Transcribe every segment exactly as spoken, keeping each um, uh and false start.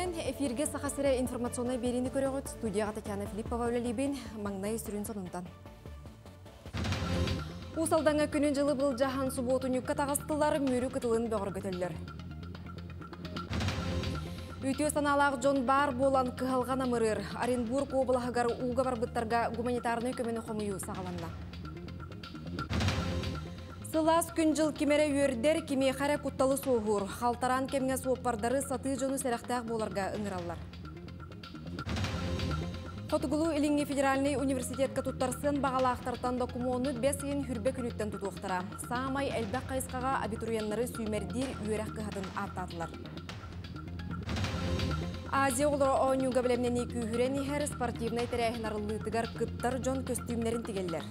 Күннен эфирге сақасыра информационный берini көріғыт студияға Татьяна Филиппова өлелейбен маңнай сүрін сонымдан. Усалдаңа күнін жылы бұл жахан субботу нүкка тағыстылар мөрі күтілін бөғір көтелілер. Үйтіе саналақ Джон Бар болан кығалған амырыр. Оренбург облағығар уға барбыттарға гуманитарны көмені қомыю сағаланна. Сылас күн жыл кемере өрдер кеме қара құтталы соғыр. Қалтаран кемге соғпардары саты жоны сәріқтәқ боларға ұңыралар. Қотығылу Илинги федеральный университетка тұттарсын бағалақтартан докумоны бес ең хүрбе күніттен тұтуқтыра. Саамай әлбәқ қайысқаға абитуриянлары сүймердер үйерәқ қығатын артатылар. Азия олары оңюға білемнені күйірен ехер спортивнай тәрәхін арылытығар күттар жон көстюмлерін тігелдер.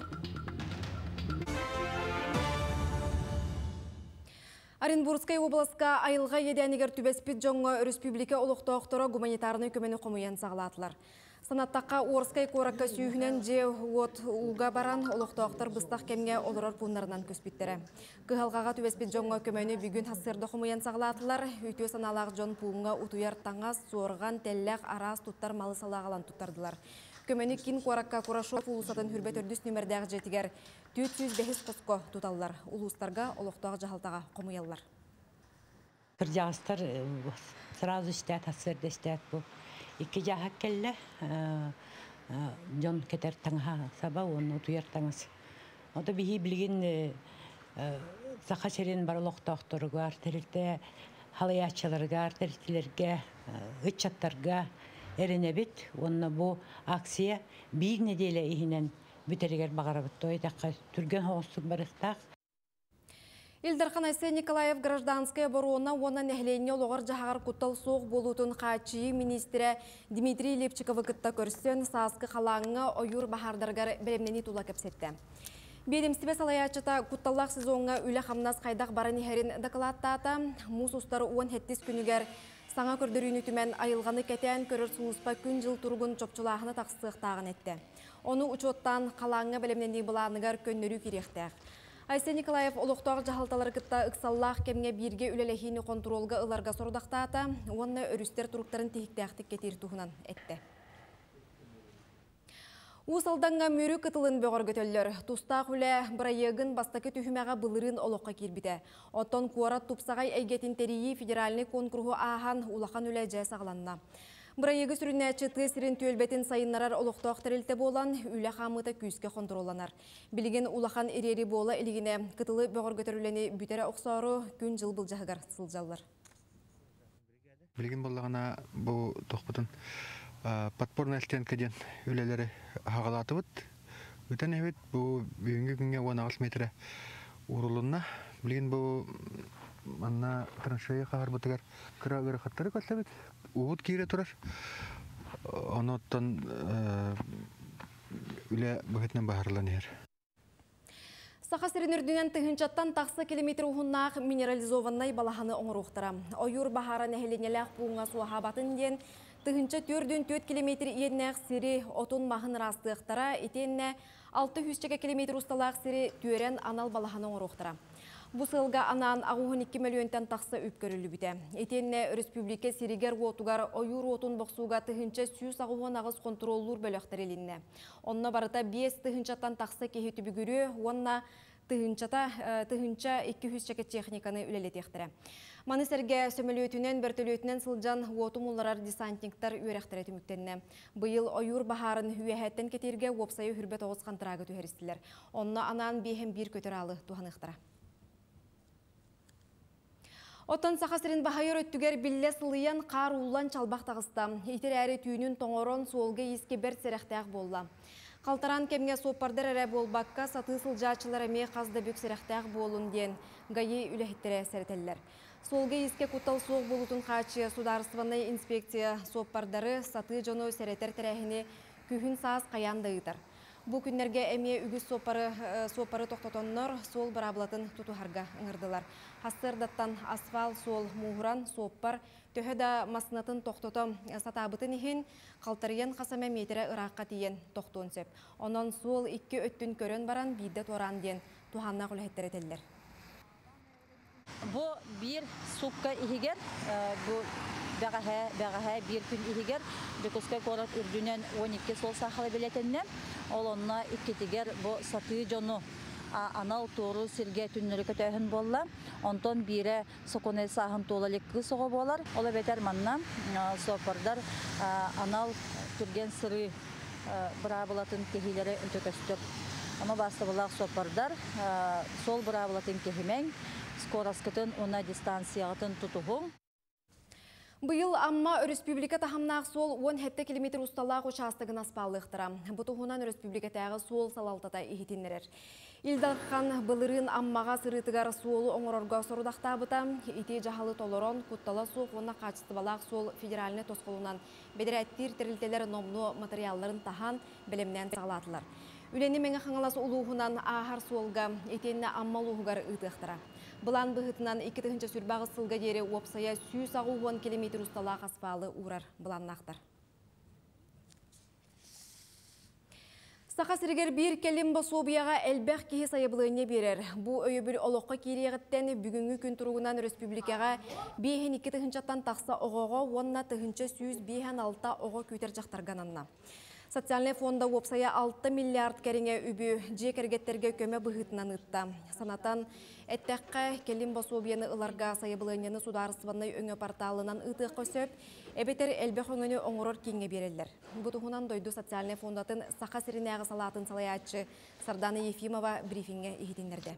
Оренбургскай обласка айылға еденігер түбеспет жоңға республика олықтауқтыра гуманитарны көмені қомыян сағылатылар. Санаттаққа Орскай қораққа сүйінен же от уға баран олықтауқтар бұстақ кемге олырар пұндарынан көспеттері. Кығалғаға түбеспет жоңға көмені бүгін хасырды қомыян сағылатылар. Үйтіе саналақ жон пуыңға ұтуяр таңас, сорған, тәлләқ, арас тұттар малы салағалан тұттардылар. Көмені кин қораққа Курашов ұлысатын хүрбет үрдіс нөмірдәғ жетігер төрт жүз бес қосқо тұталылар. Ұлыстарға олықтағы жағалтаға қомыялылар. Бір жағыстар сразу істәт, асырды істәт бұл. Икі жағақ кәлі жон кетер таңға саба, оны ұтуяр таңыз. Ода бейі білген сақа серен бар олықтақтырға, артелікті халаячыларға, артеліктілерге, үтчаттарға әрінебет, онына бұл акция бейік неделі ехінен бүтерегер бағарабытты ойдаққа түрген хоғыстық барықтақ. Илдархан Айсе Николаев гражданская оборона оны нәхлене олығыр жағар құттал соқ болутын қачы министрі Дмитрий Лепчиковы күтті көрсен сасқы қалаңы ойыр бахардарғар бәлемнені тула кәпсетті. Бедемстібе салаячыта құтталлақ сезонға үлі қамнас қайдақ барын ехерін дақылаттата, мұс ұстары уын хеттес күнігер саңа көрдіріні түмен айылғаны кәтен көрір сұлыспа күн жыл тұрғын чопчылағыны тақсықтағын етті. Оны ұчоттан қалаңы бәлемнені бұланығар көннөрі керектәқ. Айсе Николаев олықтағы жағалталары күтті ұқсаллақ кемге бірге үлелехені контролға ұларға сұрдақтата, оны өрістер тұрықтарын текіктәқтік кетер тұғынан әтті. Усалданға мөрі күтілін бөғір көтелілер. Тұстақ үлі бірайығын бастақы түхімеға бұлырын олыққа кербіді. Оттон қуарат тұпсағай әйгетін тәрейі федеральный конкурғы аған улақан үлі жай сағыланна. Бірайығы сүрінәчі тесірін төлбетін сайынларар олықтақ тәрілті болан, үлі қамыта күйіске контролланар. Білген улақан ерері бола елігіне күтілі бөғір көтерілені бүтері оқсару күн жыл бұл жағығар сылжалар. Білген болағына бұл тоқпытын подпорный әлтенкеден үлелері ағалаты бұд. Өтен әвет бұл бүйінгі күнге он алтı метрі ұрылынна. Білген бұл манна траншея қағар бұтығар күрі қаттары көтті бет. Уғыт кейре тұрар. Оныттан үлі бұғытынан бағарылан ер. Сақасырын үрдінен тұхынчаттан тақсы километр ұғыннақ минерализованнай балаханы оңыруқтыра. Ойыр бағара нәхеленеләқ бұңға суаға батын ден тұхынча төрден төрт километр еннәқ сірі отын мағын растықтыра, етенне алты жүз километр ұсталақ сірі түрен анал балаханы оңыруқтыра. Бұл сылға анан ағуын екі миллионтан тақсы өпкөрілі біте. Етенне республика сиригер отугар ойыр отын бұқсуға тұхынча сүйіс ағуын ағыз контроллур бөліқтір елінне. Онна барыта бес тұхынчаттан тақсы кехеті бүгірі, онна тұхынча екі жүз техниканы үлелетектірі. Манысерге сөмілі бәртілі сылжан отым оларар десантниктар үйеректірі түміктенне. Бұйыл ойыр бағарын үйәхеттен кетерге опсайы хүрбет оғыз қантырағы түйерістілер. Онна анан бейхем бір көтір алы туғанықтыра. Оттан сақасырын бағайыр өттігер білі сылыян қар ұлан чалбақ тағыста. Етер әрі түйінін тоңорон солғы еске бір серектәқ болла. Қалтаран кемге соппардар әрі болбаққа саты сылжачылар әме қазда бүк серектәқ болын ден ғайы үләхеттері сәртелілер. Солғы еске құттал соқ болутын қачы сударысыванай инспекция соппардары саты жону сәреттер тәрәхіне күйін саас қаяндығыдар. Бұл күннерге әме үгіз сопары тоқтатоннор сол бараблатын тұтухарға ұңырдылар. Хастырдаттан асфал сол мұғыран соппар төхеді масынатын тоқтотом сатабытын ехін қалтарыен қасаме метері ұраққа тиен тоқтуын сөп. Онан сол екі өттін көрін баран бейді торан ден туханна құлы Бұл бір супка егер, бұл бәғәһә bir күн ihigер Жокускай корот үрдүнен он iki сол сахалы билетеннен ол онна иккетигер бу саты жону анал тору сирге түннөрү көтөһүн болла онтон бире соконе сахын толалык кысого болар ола бетер манна сопардар анал түрген сыры брабылатын кехилери өтөкөстөп ама бастыбылак сопардар сол брабылатын кехимен скороскатын она дистанциятын тутугун. Быйыл амма республика тахамнақ сол он жеті километр усталақ участығын аспалықтыра. Бұтығынан республикатағы сол салалтата ихетінерер. Илдархан былырын аммаға сырытығар солы оңырорға сұрудақта бұта, ити жағалы толырон құттала соқ оны қачыстыбалақ сол федеральны тосқолынан бедірәттір тірілтелер номну материалларын тахан білімнен сағалатылар. Үлені меңі қаңаласы ұлуғынан ағар солға етеніне амма ұлуғығар ұйтықтыра. Бұлан бұғытынан екі түхінші сүрбағы сылға дері опсая сүйіс ағу он километр ұсталақ аспалы урар бұланнақтар. Сақа сіргер бір келім басобияға әлбәқ кейі сайыбылығыне берер. Бұ өйібіл олыққа кереғіттен бүгінгі күн тұрғынан республикаға бейхен екі түхіншаттан тақса оғоға, онна түхінші сүйіс бейхен алта оғы көйтер жақтарғананна. Социальный фонда опсая алты миллиард кәріңе үбі же кәргеттерге көмі бұғытынан ұтта. Санатан әттәққа келім басобияны ұларға сайыбылығыны сударысыванны өңі порталынан ұтық көсөп, әбетер әлбәқ өңіні оңырыр кеңе берелер. Бұтығынан дойду социальный фондатын сақа сірінәғы салатын салаятчы Сардана Ефимова брифинге ехетіндерді.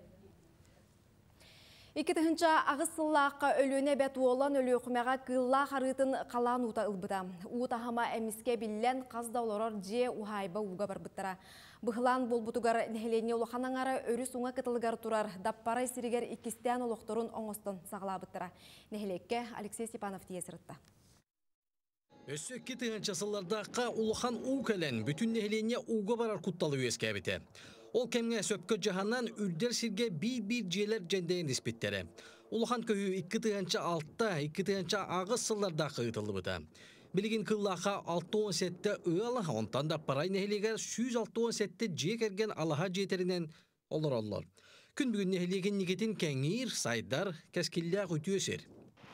Екі түхінші ағысыллаққа өліне бәт олан өлі құмаға қылла қарытын қалан ұта ұлбыда. Ұтахама әміске біллән қаздауларар же ұхайба ұға бар бұттыра. Бұғылан бол бұтығар нәхелене олықанаңара өрі суңа кытылығар тұрар. Даппарай сірігер икістен олықтырын оңыстын сағыла бұттыра. Нәхелекке Алексей Степанов тиесірітті. Өссі екі түхінші сыллардаққа ұлықан ұғылен бүтін нәхелене ұға барар құтталы өске әбіті. Ол кемге сөпкө жаханнан үрдер сирге bir-bir желер жендейін респеттері. Улахан көйі екі түгінші алтта, екі түгінші ағыз сылларда қығытылы бұда. Білігін қыллаға алты он сетті ұялы, онтан да парай нәхелегер жүз алты он сетті жек әрген алаға жетерінен олар олар. Күн бүгін нәхелеген негетін кәңір, сайдар, кәскілләқ өті өсер.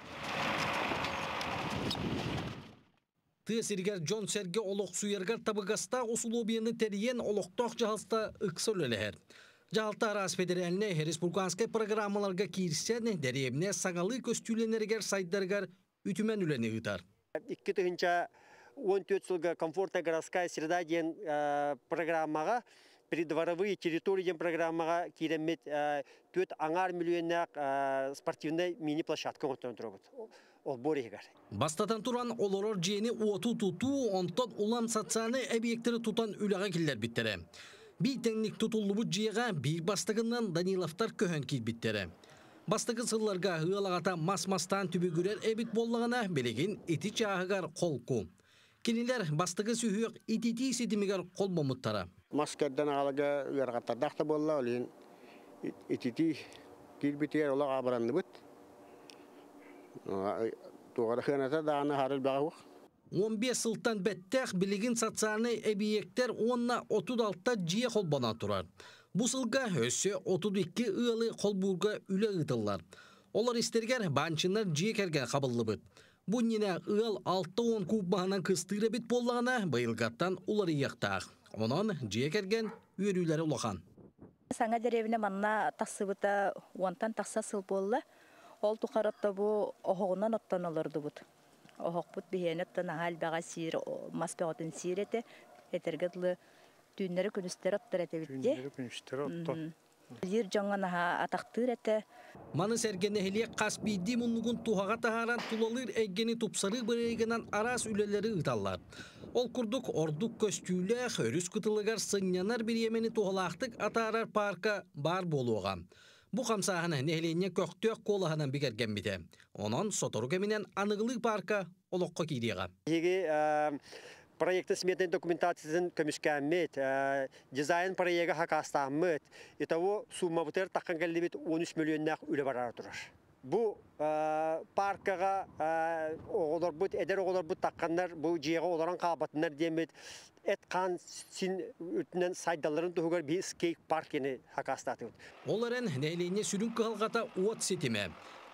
Тысыргер Джон Серге олық суергар табығаста осулобияны тәріен олықтақ жағалста ұқсыл өлігер. Жағалта арас федераліне республиканскай программаларға кирсен дәребіне сағалы көстюленергер сайдаргар үтімен үлені ұтар. iki тысяча он төрт жылғы комфортная городская среда ден программаға, придворовые территории ден программаға керемет төрт аңар миллионнақ спортивный мини-площадка отырын тұрғыд. Бастатан туран олорор жиени уоту туту, онтон улам социальный объекттері тутан үліға келдер біттері. Bir тәңнік тұтулы жиеға bir бастығынан Даниловтар көхен кел біттері. Бастығы сылларға ғылағата мас-мастан түбігірер әбіт боллағына белеген еті чағығар қолку. Келілер бастығы сүйіқ ететі седімігер қол момыттары. Маскерден ағалыға үйарғаттардақта болла, олейін ететі келбетер олаға абыранды бұд. он беш сылтан бәттәқ білігін социальный объекттер онна отыз алтыда жие қолбана тұрар. Бұл сылға өсі отыз екі ұялы қолбурға үлі ұтылар. Олар істергер баншынар жие кәрген қабылы бұд. Бұл нені ұял алты он куб бағынан қыстыры бет болағына байылғаттан олар ияқтақ. Онан жие кәрген үйерілері ұлақан. Саңа дәревіне манна тақсы бұта онтан тақса сыл болы. Ол тұқаратта бұ оғығынан оттан олырды бұд. Оғық бұд бейенеттен ағал баға сир, маспағатын сир еті, етергедлі түйінері күністер оттар еті бітте. Түйінері күністер оттар. Лир жоңған аға атақтыр еті. Маны сәргені хелек қаспейді мұнығын туғаға тағаран тулалыр әйгені тұпсары бірегінен арас үлелері ұталар. Ол күрдік ордық көстюлі, өріс күтілігер сыңнянар бір емені туғалақтық атарар парка бар болуға. Бұ қамсағына нәхлене көқтөк қолағынан бігерген біте. Онан сотору кемінен анығылық парка олыққа кейдеға. Еге проекты сметный документациясын көмішкәмет, дизайн проекті хақастамет, етаво сумма бұтер таққан кәлдебет он үч миллионнақ үлі барар тұрар. Бұ паркаға оғылар бұд, әдер оғылар бұд таққандар, бұ жеға оларан қабатынар демет, әтқан син үтінен сайдаларын тұғығар бір скейк парк ені хақастаты. Оларын нәйлене сүрін қылғата уат сетіме.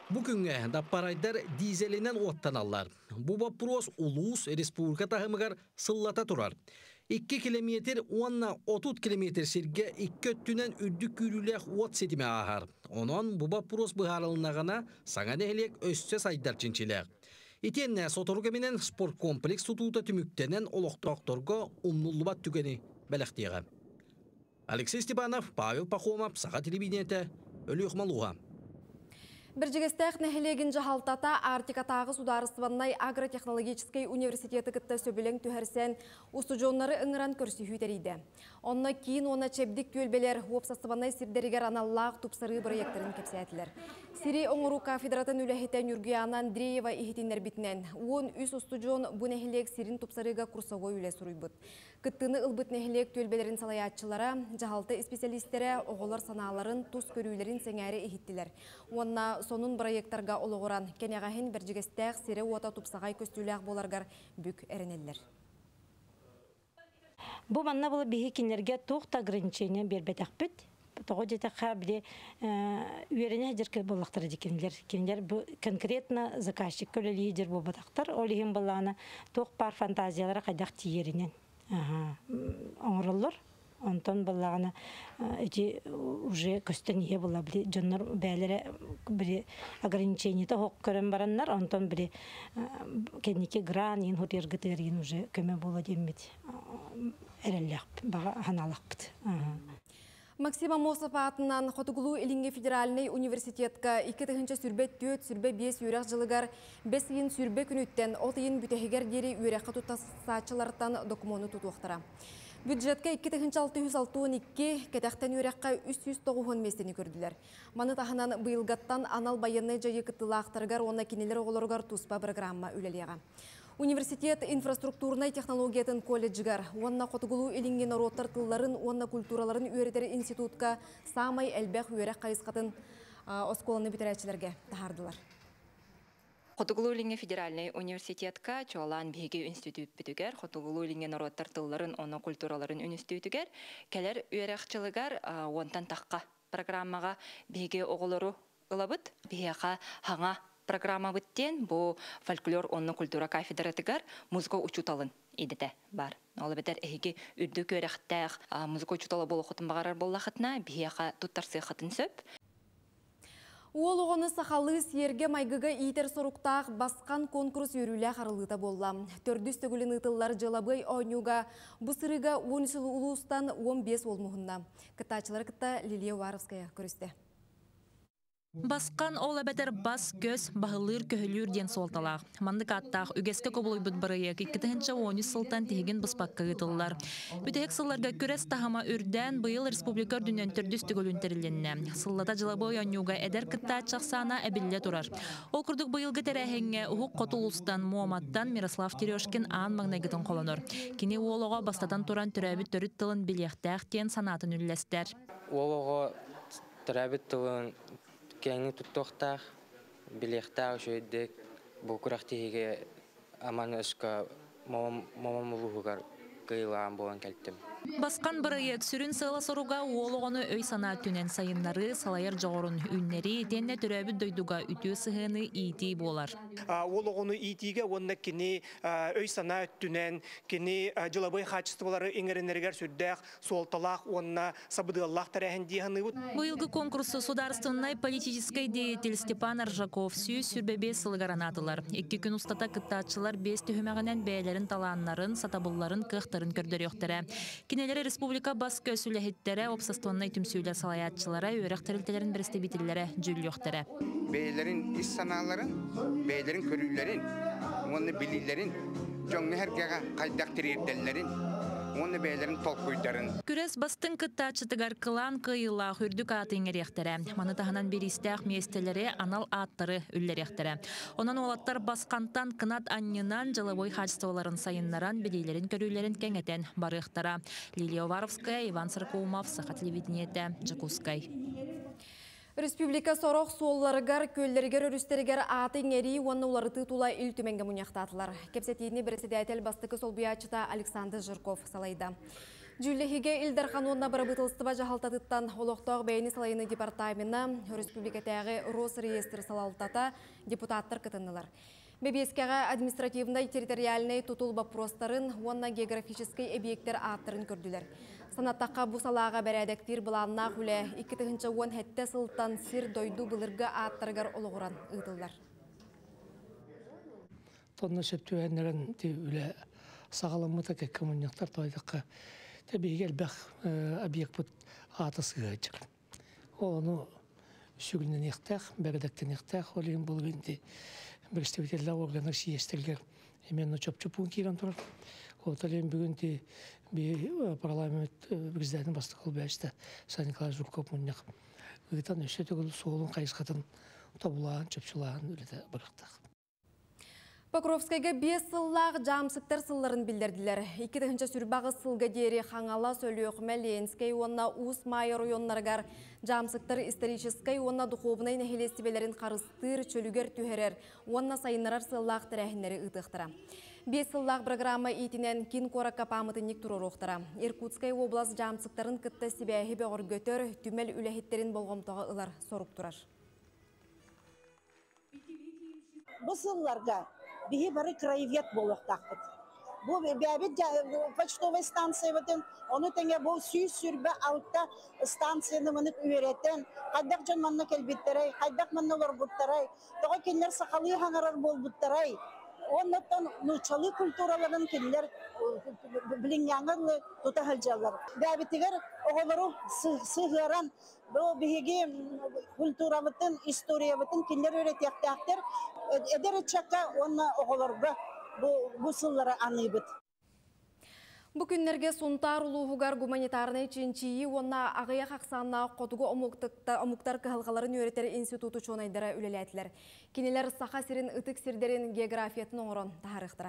Bu günge dapparayдар dizelinden ottanalar. Bu vapros ulus Respublika tahımıgar sıllata turar. iki kilometr onna otuz kilometr sirge iki öttünen ürdük yürülek ot setime ahar. Onun bu vapros bıharılınağına sana nehlek össe saydar çinçilek. İtenne sotoruga menen sport kompleks tututa tümüktenen oloktorga umnullubat tükeni belektiğe. Алексей Степанов, Павел Пахомов, Саха телевидениете, Өлі Ухмалуға. Біржігістәқ нәхілеген жағалтата Артикатағы сударыстываннай агротехнологический университеті кітті сөбілің түхәрсен ұстыжонлары ұңыран көрсі хүйтерейді. Онна кейін оны чебдік көлбелер опсастываннай сирдерігер аналлақ тұпсары проекторын кепсәтілер. Сири оңыру кафедратын үләхетен Юргияна Андреева ихетинер бітінен. Он үс ұстыжон бұ нәхілек сирин тұпсарыға курсовой үлі сұруйбыт. Кіттіні ұлбыт нәхілек төлбелерін салаятчылара, жағалты специалистері оғылар саналарын тұс көрүйлерін сәңәрі ихеттілер. Онна сонун проекттарға олығыран кенеғахин біржігістәқ сире ота тұпсағай көстіләқ боларғар бүк әрінелер. Бу манна булы бихи кинерге тоқта ограничения бербетак бит. Тоғы жетаққа біле үйеріне әдеркі болақтары декенлер. Кенлер конкретно заказчик көлі лидер бұл батақтар. Олығын болағына тоқ бар фантазиялары қайдақ тиерінен оңырылыр. Онтон болағына эти уже көстен ие бола біле. Жонлар бәлері біле ограничениеті хоқ көрін баранлар. Онтон біле кенеке гран, ен хұр ергітерген уже көме бола демет. Әрелләқ, баға ханалақ біт. Максим Амосов атынан Хотугулу Илинге федеральный университетка екі тыгынча сүрбе төт сүрбе бес үйрек жылыгар бес ен сүрбе күнүттен от ен бүтехигер дери үйрекқа тұтасачылардан документу тұтуқтыра. Бюджетка екі тыгынча алты жүз алтын екі кетақтен үйрекқа үч жүз тогуз местени көрділер. Маны тахынан быйылгаттан анал байынны жайы кыттылақтыргар онна кинелер оғылыргар туспа программа үлелеға. Университет инфраструктурный технологиятын колледжгар, онна Хотугулу Илинген ороттар тылларын, онна культураларын үйретері институтка самай әлбәқ үйерек қайысқатын осколаны битерәчілерге тахардылар. Хотугулу Илинген федеральный университетка чоалан биги институт бүтүгер, Хотугулу Илинген ороттар тылларын, онна культураларын институтугер, келер үйерекчілігер онтан таққа программаға биги оғылыру ылабыт, бияқа хаңа программа бүттен бу фольклор онны культура кафедратыгар музыка учуталын идете бар. Ол бетер эһиги үрдү көрәхтәх музыка учуталы болу хотын багарар боллахытна бияка туттарсы хатын сөп. Ол оғыны сақалы серге майгыға итер соруқтақ басқан конкурс өрілі қарылыта болла. Төрдіс төгілін ұтылар жылабый ойнуға бұсырыға он жыл ұлыстан он бес олмығында. Кытачылар кыта Лилия Варовская көрісті. Басқан ол әбәтер бас көз бағылыр көхілер ден солталақ. Мандық аттақ үгеске көбілой бұд бірайық иккітігінші он үш сылтан тегін бұспаққа ғытылылар. Бүтек сылларға көрес тахама үрден бұйыл республикар дүнен түрдіс түгілін тәріленне. Сыллата жылабы ойануға әдер кітта чақсана әбілі тұрар. Ол күрдік бұйылғы тәрәхенге ұғық Котулустан, Муаматтан Мирослав Терешкин аң маңнайгытын қоланыр. Кені олыға бастадан тұран түрәбіт түріт тылын білектәқтен санатын үлләстер. Олыға түрәбіт тылын кәңі тұттоқтақ, білектақ жөйдік, бұл күрақтығыға аман өскі мамам ұлығығар қиылаған болан кәлттім. Басқан бірайық сүрін сыйла соруға олығыны өй сана түнен сайынлары, салайыр жоғырын үннері, тенне түрәбі дөйдуға үті сығыны ити болар. Олығыны итиге онна кені өй сана түнен, кені жылабай қачыстывалары еңірінергер сүрдәқ, солталақ, онна сабыдығалақ тәрәхін дейіні бұд. Бұйылғы конкурсы сударственной политической деятель Степан Аржаков сүй сүрбебе сылғаран атылар. Екі күн ұстата кыттатшылар бес түхімәғінен бәйлерін таланларын, сатабылларын қықтырын көрдер өқтірі. Кинелері республика бас көсілі обсастуаннай түмсүйлі салаятчылары өрек тәрілтелерін бірісті бітілері жүл өқтірі. Бейлерін іс саналарын, бейлерін көрілерін, оны білілерін, жоңны әргеға қайдақ тірерделерін, оны бейлерін толқойдарын. Күрес бастың кыттачытыгар кылан кыйыла хүрдік атын еректері. Маны тағынан берістәқ местелері анал аттары үллеректері. Онан олаттар басқантан кынат аннынан жылыбой хачстываларын сайынларан білейлерін көрілерін кәңетен барықтара. Лилия Варовская, Иван Саркоумов, Саха телевидениеті, Джакускай. Республика сорох солларыгар көллергер өрістерігер атын ери оны оларыты тула ил түменге мұняқтатылар. Кепсетейіне бірісі дәйтел бастықы сол бұячыта Александр Жирков салайда. Жүллехиге Илдархан онна барабытылыстыба жағалтатыттан олықтағы бәйіні салайыны департаментна республикатағы Росреестр салалтата депутаттар кытынылар. Бебескеға административный территориальный тутул вопростарын онна географический объекттер аттырын көрділер. Санаттаққа бұ салаға бәрәдіктер бұланна хүлі екі тығынча он хәтті сылттан сир дойду бұлырға аттырғар олығыран ұйтылдар. Тонна сөпту әнерін үлі сағаламыта кәк коммуниктар тойдыққа тәбейгел бәқ объект бұд атысы ғайчыр. Оны сүгінен еқтәқ, бәрдіктен еқтәқ, олейін бұл гінде бірістебетелі органыр сиестілгер емен чөп-чөпуын кейран тұрар. Оталейін бүгінде парламент біздердің бастықыл бәшті Сан-Николай Жуков мұннақ. Үгітан өші түгіл соғылын қайысқатын табылаған, чөпшілаған өледі бұрықтақ. Покровскайга бес сыллақ жамсықтар сылларын білдерділер. Екі тігінші сүрбағы сылға дері қаңала сөліөқ Мәленскай, онна Ус Майор ойонларғар жамсықтар историческай, онна духовнай нәхелестібелерін қарыстыр, чөлігер түхерер, онна сайынарар сыллақ тірәхінлері ұтықтыра. Бес сыллақ программа итінен кин қораққа памытынник тұрыр оқтыра. Иркутскай облас жамсықтарын кітті себәхі бәғыр göтөр, түмел үләхеттерін болғымтаға ылар сорук тұрар. Бұл сылларға биһи бары краевед болуқтақпыт. Бұл бәбіт почтовый станция бұтын, оны тәңе бұл сүй сүрбі аутта станцияны мұнық үйереттен, қайдақ жан манны кәлбеттерай, қайдақ манны лор бұттарай, тоға келер сақалы хаңарар бол бұттарай. Оннаттан нұчалы культураларын келер біліңяңырлы тұта хәлжалар. Бәбітігер оғылыру сығыран, бұл бігі культуралытын, историябытын келер өретектәқтер, әдер үтшаққа онна оғылырға бұл сыллары аныбыт. Бұ күннерге сұнтар ұлуғығар гуманитарны ченчиі, онна ағыя қақсанна қотуғы омуқтар кығылғаларын өретер институты чонайдара үлеләтілер. Кенелер сақа сирин ұтық сирдерін географиятын оңырын тағарықтыра.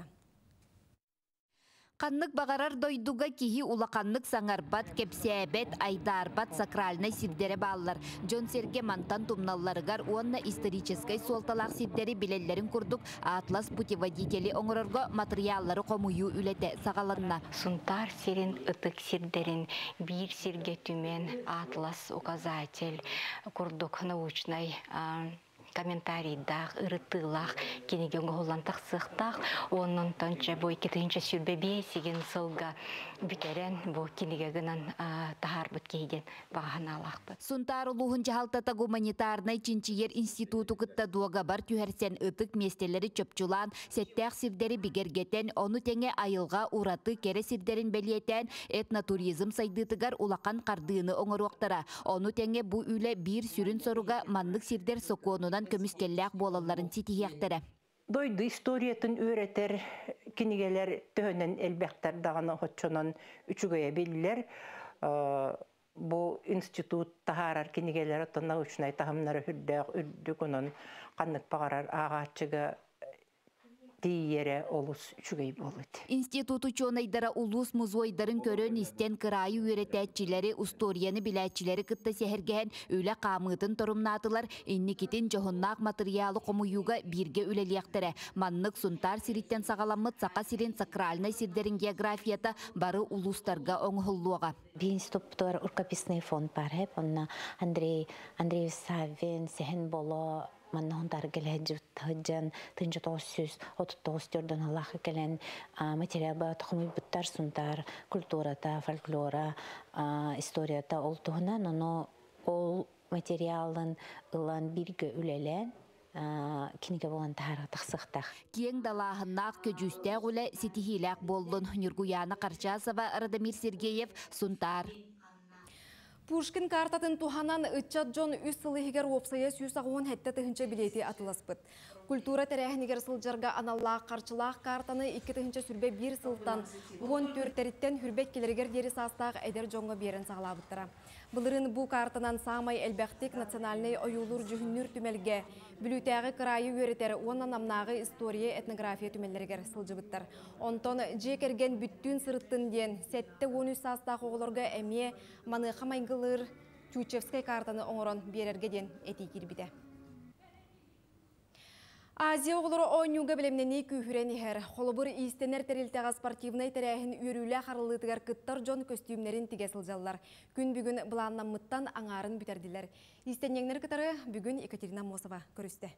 Қаннық бағарар дойдуға кихи улақаннық саңарбат, кепсәбет, айдарбат, сакральный сирдері балылар. Джон Серге мантан тумналларығар онна историческай солталақ сирдері білелерін күрдік атлас путеводители оңырырға материаллары қомую үлеті сағаланна. Сунтар сирин ытык сирдерін бір сирге түмен атлас указатель күрдік научной комментарийдах, ырытылах, кенеген голлантах сықтах, onun тонча бой кетінші сүрбе бесеген сылға бүтерен бұл кенегегінен тахар бұт кейден баған алақпы. Сунтар улуғын жағалтата гуманитарнай чинчиер институту кытта дуаға бар түйерсен ытык местелері чөпчулан, сеттәқ сирдері бігергетен, оны тәңе айылға ураты кере сирдерін белиетен этнотуризм сайдытыгар улақан қардыны оңыр оқтара. Оны тәңе бұ үлі бір сүрін соруға маннық сирдер соконунан көміскелләқ болаларын ситихияқтары. Дойды историятын өретер, кенегелер төхінен әлбәқтер дағаны хотчонан үчігөйе белілер. Бұл институт тахарар кенегелер отына үшінай тахымнары хүрдәқ үрдік онын қаннық бағарар ағатчыға тиере олус үчігөй болыд. Институту чонайдара улус музойдарын көрін істен кырайы өретәтчілері, усторияны біләтчілері кытта сәхіргән өлі қамытын тұрымнатылар, инникетін жоғыннақ материалы қомуюға бірге өлелияқтыры. Маннық сунтар сириттен сағаламыт сақа сирин сакральный сирдерін географията бары улустарға оңғылуға. Bir институттар ұркаписный фонд бар, онна Андрей Андреев Савин, Сехен Боло, маннахын таргел хаджан тынча тоғыз отыз тоғыз төрден аллахы келен материалба тұқымы бұттар сунтар культурата, фольклора, историята ол тұғынан, оны ол материалын ұлан бірге үлелен кинеге болған тағырға тақсықтақ. Кең далағыннақ көжістәқ үлі сетихиләқ болдың Нұргуяна Қарчасова, Радамир Сергеев, Сунтар. Пушкин картатын туханан ытчат жон үс сылыхигер опсая сүйсағуын хәтті тыхынча билети атыласпыт. Культура тәрәхінігер сылжарға аналлақ қарчылақ картаны екі тыхынча сүрбе бір сылтан он төрттәріттен хүрбек келергер дері састақ әдер жонға берін сағылабыттыра. Бұлырын бұл картанан самай әлбәқтік национальный ойулур жүхіннүр түмелге, бүлітәғі қырайы өретер, онна намнағы история этнография түмелергер сылжыбыттар. Онтон жекерген бүттін сырыттын ден, сәтті он үс састақ оғылырға әме маны қамайғылыр Чучевскай картаны оңырын берерге ден әтей кербіді. Азия оғылыры ойнуға білемнені күйірен ехер. Қолыбыр истенер терілтеға спортивнай тәрәхін үйрілі қарылытығар кыттар жон көстюмнерін тігесіл жаллар. Күн бүгін бұланнан мұттан аңарын бүтерділер. Истенеңнер кытары бүгін Екатерина Мосова көрісті.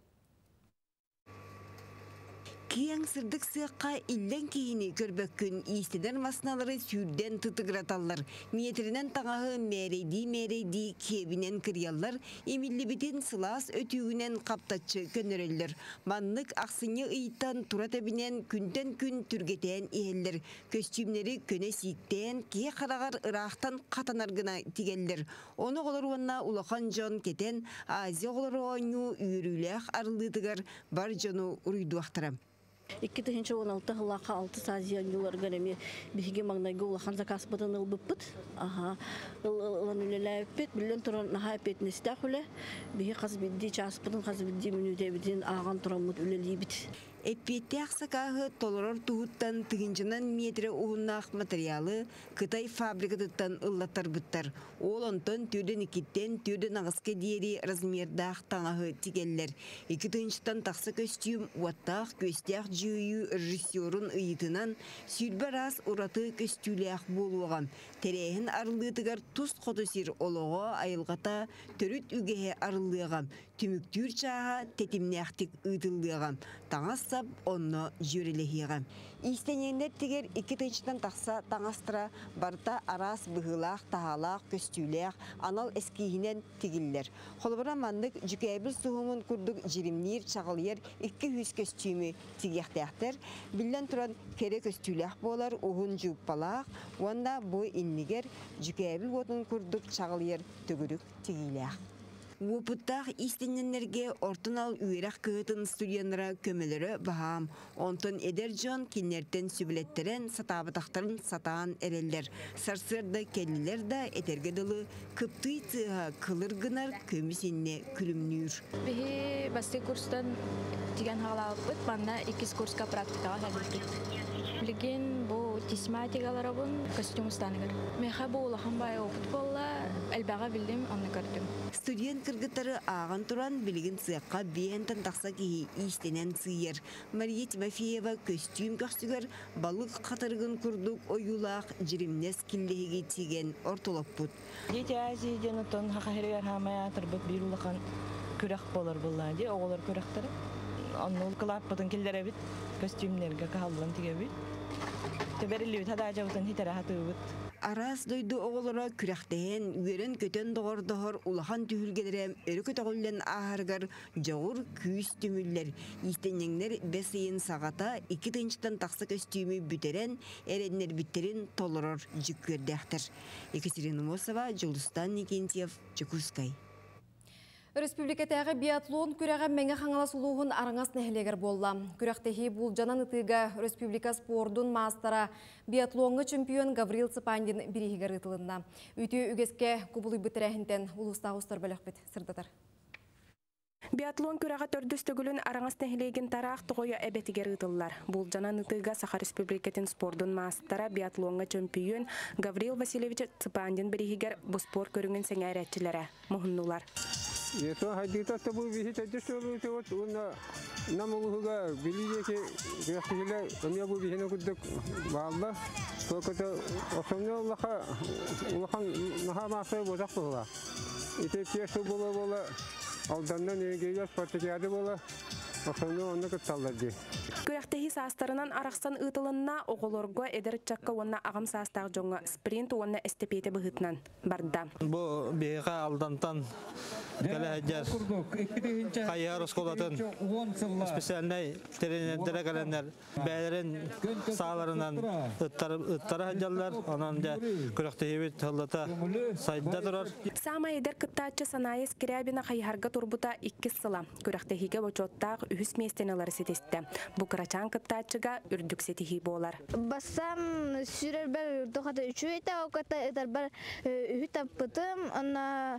Кияң сырдық сыаққа иллен кейіні көрбөккін истедер масыналары сүйден тұтығыраталар. Метрінен таңағы мәрейді-мәрейді кебінен кірялар, емілі бітен сылас өтігінен қаптатшы көнірелер. Манлық ақсыны ұйттан тұрат әбінен күнтен күн түргетен ehellер. Көстюмнері көне сиіктен, кие қарағар ырақтан қатанарғына тигеллер. Оны қолыруына улахан жон кетен, Азия қолыру ойну үйіріләқ арылытығар бар жону ұруйдуақтырам. iki bin on altı hılaka altı saziyan yıllar gönemi bihige magnayga ulakan zakas badan ılbıpıt. Aha, ılan ülele öpet, bilen turan naha öpet nestahule. Bihi kaz biddi, ças badan kaz biddi, minüde bidin ağan turamut üleli bit. Эппетте ақсақағы толырор туғыттан тығынжынан метрі уғыннақ материалы Қытай фабрикадыттан ыллаттар бұттар. Ол онтон түрден икеттен түрден ағысқа дейері размердақ таңағы тигеллер. Екі тығыншыттан тақсы көстюм уаттақ көстяқ жүйі режиссерун ұйытынан сүрбір аз ұраты көстюляқ болуған. Тәрәйін арылытығар тұз қотысыр олығы айылғата түріт үгеге арылығам. Түміктүр чаға тетімнәқтік ұйтылығам. Таңас онно жүрелехиғам. Истенендер тегер екі тыңшыдан тақса таңастыра барта арас бұғылақ, тағалақ, көстюләқ, анал әскейінен тегілдер. Қолыбыра мандық жүкәйбіл сұғымын күрдік жерімнер, чағылер, екі хүз көстюмі тегектәқтер. Білден тұран кере көстюләқ болар, ұғын жүппалақ, онда бұй иннігер жүкәйбіл отын күрдік чағылер түгірік тегіләқ. Опыттақ истенненлерге ортынал үйрақ кығытын студиянлара көмелері бағам. Онтон эдер жон киннертен сүбілеттерен сатабытақтарын сатаан әрелдер. Сарсырды келілер да этергеділі кыпты цыға кылыргынар көмісінне күлімнүр. Бихи басты курстан тиген хағалағыппыт, банна икіз курска практикаға кәділдік. Білген бұл тисматигалары бұн костюм ұстанығыр. Меха бұл ұлақан бай опыт болла, әлбәға білдім, оны көрдім. Студент кыргыттары ағын туран білген сыаққа бейентен тақса кейі истенен сыйыр. Мария Тимофеева костюм көстігер балық қатырғын күрдік ойулақ жиримнес киллеге тиген ортолып бұд. Дети Азия тон хақахерегер хамая тұрбық бір ұлақан күрек болар болла де, оғылар күректері. Onu kılap batın killere bit, kostümlerge kahallan tige bit. Teberili bit, hada jabutun hitara hatı bit. Aras doydu oğulara kürekten, üyeren köten doğar-doğar ulahan tühülgelerem, örü kötağıllen ağırgar, jağır küs tümüller. İstenyenler beseyin sağata, iki tınçtan taqsa kostümü büteren, erenler bitterin tolurur jükkördähtir. Екатерина Мосова, Жолдустан Никентьев, Чекускай. Республикатағы биатлон күрәға мәңі қаңала сұлуғын араңас нәхілегер болла. Күрәқтегі бұл жанан ұтыға Республика спордың мастара биатлонғы чемпион Гаврил Цыпандин бірігігер ұтылында. Үті үгеске күбілі бұтырәхінтен ұлыстағы ұстар бөлік бет сырдатар. Биатлон күрәға төрдістігілін араңас нәхілеген тарақ тұғойы әбетігер ұтылылар. Бұл жанан ұтыға Саха Республикатын спордың мастара биатлонғы чемпион Гаврил Васильевич Цыпандин бірігігер бұл спорт көріңін сәңәр әтчілері мұхыннулар. Ето хайдыта табу визит эдишөлү вот уна намулуга билиге графиле оня бу бихене куддук балла токото основно лаха лахан наха маса бозак була ите пьесу була була алданнан эгеге спартакиады була основно онны кытталды. Күрәктәһи састарынан араксан ытылынна оголорго эдер чакка онна агам састаг жоңга спринт онна эстепете быгытнан барда. Бу бега алдантан Калаҗар. Кайяр сколатын специальный тренерлер календар. Бәләрен сааларынан ыттар ыттара җаллар, анан да күрәктәһи таллата сайда торар. Сама эдер кыттачы санайыс Кирябина кайярга турбута икки сыла. Күрәктәһигә бочоттак үһүс местенеләр сетесте. Бу карачан кыттачыга үрдүк сетихи болар. Бассам сүрер бер дохата үчү эте оката этер бер үһү таппытым, ана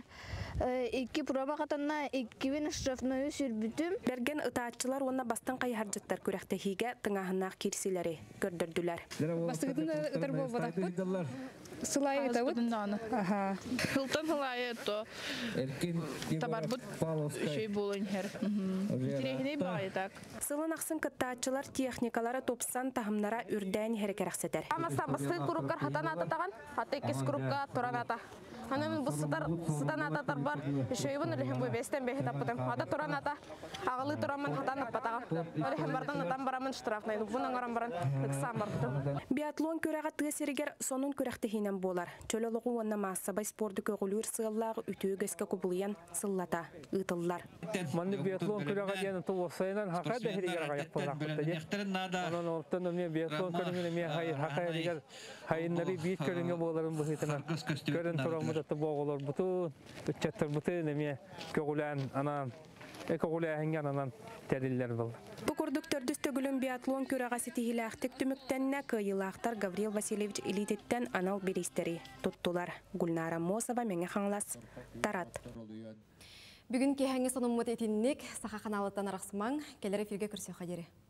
Икки проба қатанна икки бен штрафною сүрбүтүм. Берген ытаатчылар онна бастан кайхаржыттар күрәхтәһиге тыңаһыннаах кирсиләре көрдөрдүләр. Бастыгытын ытар болбадакпыт. Сылай ытабыт. Аха. Хылтан сылай то. Табарбыт шей болын хер. Тирехне бай так. Сылын аксын кыттаатчылар техникалары топсан тахымнара үрдән херекерәксетер. Амаса басты куруккар хатана татаган, хаты кес курукка тораната. Анамын бусытар сытаната тарбар. Шейбын лехем бу бестен бехе таппытым. Ада тораната. Агылы торамын хатана патага. Лехем бардан атам барамын штрафнай. Бунан гарам баран ыксам бартым. Биатлон көрәгә тыгысыргер сонун күрәхтәһинән болар. Чөлөлөгү онна массабай спорты көгүлүр сыыллар үтүгөскә кубулыян сыллата ытыллар. Манны биатлон көрәгә дигән тулысайнан хака дәһригә гаяк булакта. Анан оттан мен биатлон көрәгә мен хай хака дигән хайннары бит көрәгә боларын бу хитена. Көрән торамы да боголор буту чаттар буту неме көгүлән анан экогуләһенгән анан тәрилләр булды. Бу көрдүктөрдүстө гүлөн биатлон көрәгәсе тигиләхтек түмүктәннә кыйылактар Гавриил Васильевич элитеттен анал беристери туттулар. Гүлнара Мосова меңе хаңлас тарат. Бүгүн кеһәңе сонуммут этинник саха каналыттан араксымаң келер эфирге көрсө хадери.